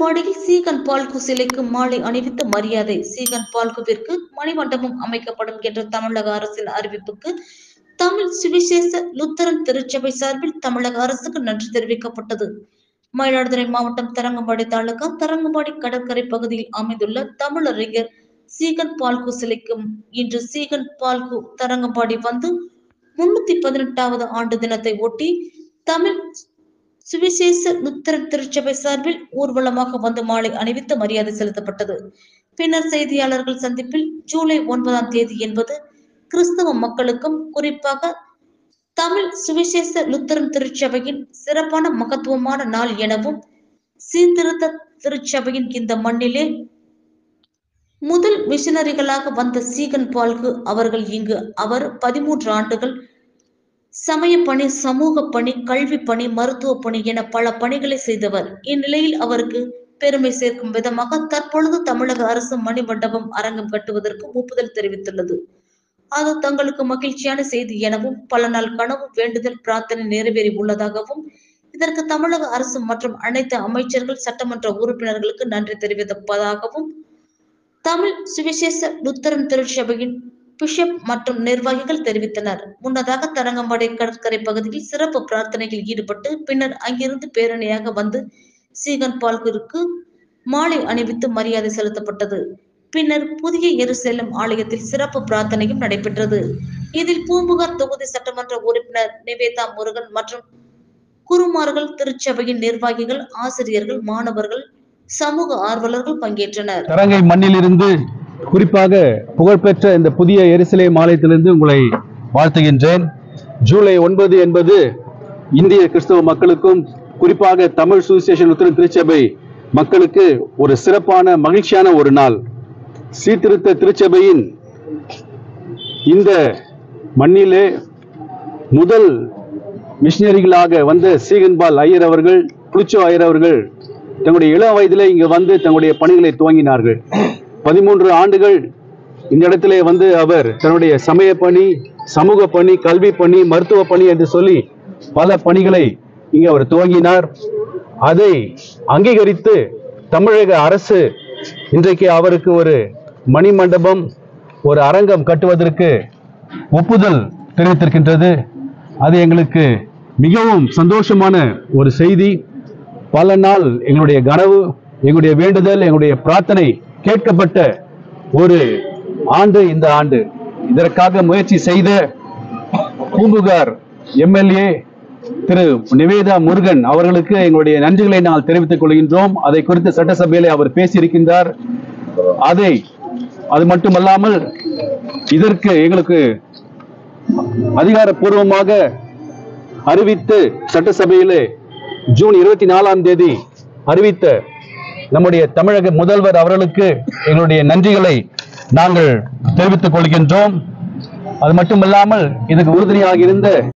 தரங்கம்பாடியில் சீகன் பால்கு சிலைக்கு மாலை அணிவித்து மரியாதை. சீகன் பால்குவிற்கு மணிமண்டபம் அமைக்கப்படும் என்ற தமிழக அரசின் அறிவிப்புக்கு தமிழ் சுவிசேஷ லுத்தரன் திருச்சபை சார்பில் தமிழக அரசுக்கு நன்றி தெரிவிக்கப்பட்டது. மயிலாடுதுறை மாவட்டம் தரங்கம்பாடி தாலுகா தரங்கம்பாடி கடற்கரை பகுதியில் அமைந்துள்ள தமிழறிஞர் சீகன் பால்கு சிலைக்கு இன்று சீகன் பால்கு தரங்கம்பாடி வந்து 318வது ஆண்டு தினத்தை ஒட்டி தமிழ் சுவிசேஷ லுத்தரன் திருச்சபை சார்பில் ஊர்வலமாக வந்து மாலை அணிவித்து மரியாதை செலுத்தப்பட்டது. பின்னர் செய்தியாளர்கள் சந்திப்பில் ஜூலை 9ஆம் தேதி என்பது கிறிஸ்தவ மக்களுக்கும் குறிப்பாக தமிழ் சுவிசேஷ லுத்தரன் திருச்சபையின் சிறப்பான மகத்துவமான நாள் எனவும், சீர்திருத்த திருச்சபையின் இந்த மண்ணிலே முதல் மிஷனரிகளாக வந்த சீகன் பால்கு அவர்கள் இங்கு அவர் 13 ஆண்டுகள் சமய பணி, சமூக பணி, கல்வி பணி, மருத்துவ பணி என பல பணிகளை செய்தவர். இந்நிலையில் அவருக்கு பெருமை சேர்க்கும் விதமாக தற்பொழுது தமிழக அரசு மணிமண்டபம் அரங்கம் கட்டுவதற்கு ஒப்புதல் தெரிவித்துள்ளது. அது தங்களுக்கு மகிழ்ச்சியான செய்தி எனவும், பல நாள் கனவு, வேண்டுதல், பிரார்த்தனை நிறைவேறி உள்ளதாகவும், இதற்கு தமிழக அரசு மற்றும் அனைத்து அமைச்சர்கள், சட்டமன்ற உறுப்பினர்களுக்கு நன்றி தெரிவிப்பதாகவும் தமிழ் சுவிசேஷ லுத்தரன் திருச்சபையின் பிஷப் மற்றும் நிர்வாகிகள் தெரிவித்தனர். முன்னதாக தரங்கம்பாடி கடற்கரை பகுதியில் சிறப்பு பிரார்த்தனையில் ஈடுபட்டு பின்னர் அங்கிருந்து பேரணியாக வந்து சீகன் பால்குவிற்கு மாலை அணிவித்து மரியாதை செலுத்தப்பட்டது. பின்னர் புதிய எருசலேம் ஆலயத்தில் சிறப்பு பிரார்த்தனையும் நடைபெற்றது. இதில் பூம்புகார் தொகுதி சட்டமன்ற உறுப்பினர் நிவேதா முருகன் மற்றும் குருமார்கள், திருச்சபையின் நிர்வாகிகள், ஆசிரியர்கள், மாணவர்கள், சமூக ஆர்வலர்கள் பங்கேற்றனர். தரங்கை மண்ணிலிருந்து குறிப்பாக புகழ்பெற்ற இந்த புதிய எருசலேம் ஆலயத்திலிருந்து உங்களை வாழ்த்துகின்றேன். ஜூலை 9 என்பது இந்திய கிறிஸ்தவ மக்களுக்கும் குறிப்பாக தமிழ் சுவிசேஷ லுத்தரன் திருச்சபை மக்களுக்கு ஒரு சிறப்பான மகிழ்ச்சியான ஒரு நாள். சீர்திருத்த திருச்சபையின் இந்த மண்ணிலே முதல் மிஷனரிகளாக வந்த சீகன் பால் ஐயர் அவர்கள், புளிச்சோ ஐயர் அவர்கள் தங்களுடைய இளம் வயதிலே இங்கு வந்து தங்களுடைய பணிகளை துவங்கினார்கள். 13 ஆண்டுகள் இந்த இடத்திலே வந்து அவர் தன்னுடைய சமய பணி, சமூக பணி, கல்வி பணி, மருத்துவ பணி என்று சொல்லி பல பணிகளை இங்கு அவர் துவங்கினார். அதை அங்கீகரித்து தமிழக அரசு இன்றைக்கு அவருக்கு ஒரு மணிமண்டபம், ஒரு அரங்கம் கட்டுவதற்கு ஒப்புதல் தெரிவித்திருக்கின்றது. அது எங்களுக்கு மிகவும் சந்தோஷமான ஒரு செய்தி. பல நாள் எங்களுடைய கனவு, எங்களுடைய வேண்டுதல், எங்களுடைய பிரார்த்தனை கேட்கப்பட்ட ஒரு ஆண்டு இந்த ஆண்டு. இதற்காக முயற்சி செய்த பூம்புகார் எம்எல்ஏ திரு நிவேதா முருகன் அவர்களுக்கு எங்களுடைய நன்றிகளை நாங்கள் தெரிவித்துக் கொள்கின்றோம். அதை குறித்து சட்டசபையிலே அவர் பேசியிருக்கின்றார். அது மட்டுமல்லாமல் இதற்கு எங்களுக்கு அதிகாரப்பூர்வமாக அறிவித்து சட்டசபையிலே ஜூன் 24ஆம் தேதி அறிவித்த நம்முடைய தமிழக முதல்வர் அவர்களுக்கு எங்களுடைய நன்றிகளை நாங்கள் தெரிவித்துக் கொள்கின்றோம். அது மட்டுமல்லாமல் இதுக்கு உறுதுணையாக இருந்த